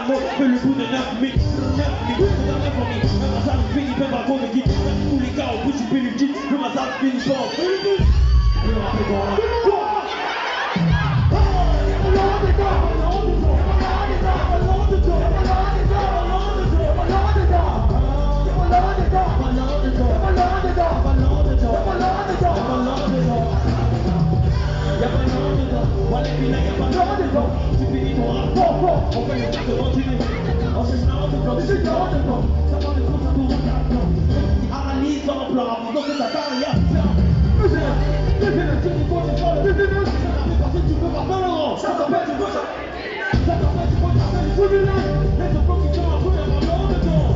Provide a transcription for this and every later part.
mot, fais le bout de 9 000, 9 000, c'est dans 9 000. Même à ça, je finis, fais ma compte de guide. Tous les gars, au bout, je fais le guide. Même à ça, je finis, je pense. Je me rappelle quoi. Tu finis ton rapport, on fait les cartes continuer. On se change de plan, je suis dans le plan. Ça prend des comptes, ça tourne au carton. Analyse dans le plan, donc c'est ta carrière. Business, tu dis quoi, tu parles de business. Ça t'a fait passer, tu peux pas faire le rang. Ça t'empêche, tu peux ça. Ça t'empêche, tu peux pas faire du business. Les autres qui sont un peu, il y a pas de temps.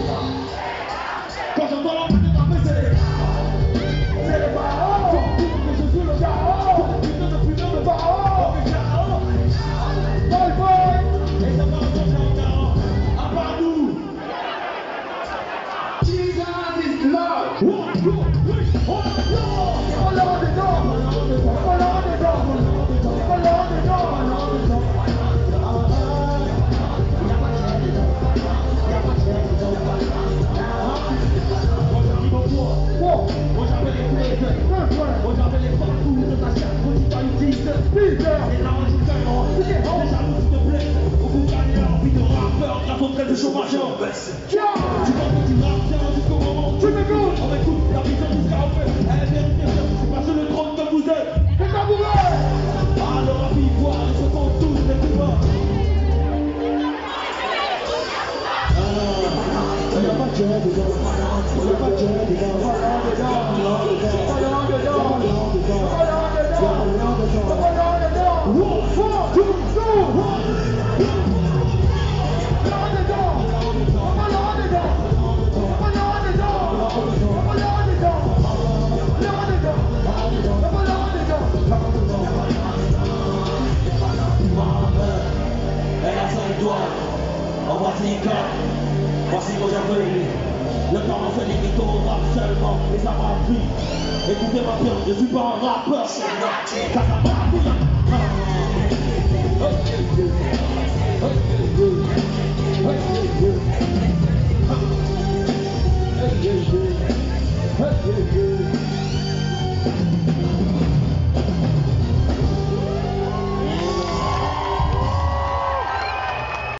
Quand j'entends la musique, ma fesse, c'est les paroles. Que je suis le chaos. Putain de paroles. Et ça va changer encore. À part nous. Jesus is love. One, two, three, one, two. On l'a dedans. On l'a dedans. On l'a dedans. Moi j'appelle les blazers. Moi j'appelle les partout de ta chaîne. Moi tu vas utiliser Peter. Et là on joue gagnant. C'est jaloux s'il te plaît. Beaucoup gagner envie de rappeur grâce au trait de chômage. Tu penses que tu rappes bien jusqu'au moment où tu m'écoutes. On écoute la vision jusqu'à au fait. Elle est vérité, c'est pas sur le trône que vous êtes. C'est ça vous êtes. Alors à vivoire, ils se comptent tous les plus bas. On n'a pas de jeu dedans. On n'a pas de jeu dedans. Voici vos aveugles. Le temps se limite au rap seulement, et ça m'a pris. Écoutez-moi bien, je suis pas un rappeur, ça m'a pris.